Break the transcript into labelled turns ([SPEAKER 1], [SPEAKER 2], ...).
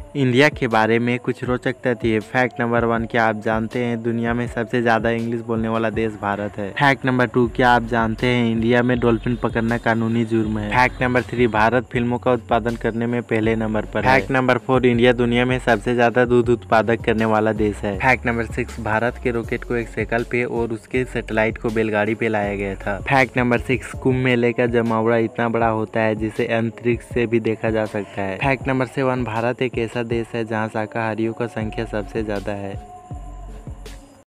[SPEAKER 1] India के बारे में कुछ रोचक तथ्य। फैक्ट नंबर 1, क्या आप जानते हैं दुनिया में सबसे ज्यादा इंग्लिश बोलने वाला देश भारत है। फैक्ट नंबर 2, क्या आप जानते हैं इंडिया में डॉल्फिन पकड़ना कानूनी जुर्म है। फैक्ट नंबर 3, भारत फिल्मों का उत्पादन करने में पहले नंबर पर है। फैक्ट नंबर 4, इंडिया दुनिया में सबसे ज्यादा दूध उत्पादक करने वाला देश है। फैक्ट नंबर 6, भारत के रॉकेट को एक साइकिल पे और उसके सैटेलाइट को बैलगाड़ी पे लाया गया था। फैक्ट नंबर 6, कुंभ मेले का जमावड़ा इतना बड़ा होता है जिसे अंतरिक्ष से भी देखा जा सकता है। फैक्ट नंबर 7, भारत एक ऐसा देश है जहाँ शाकाहारियों का संख्या सबसे ज्यादा है।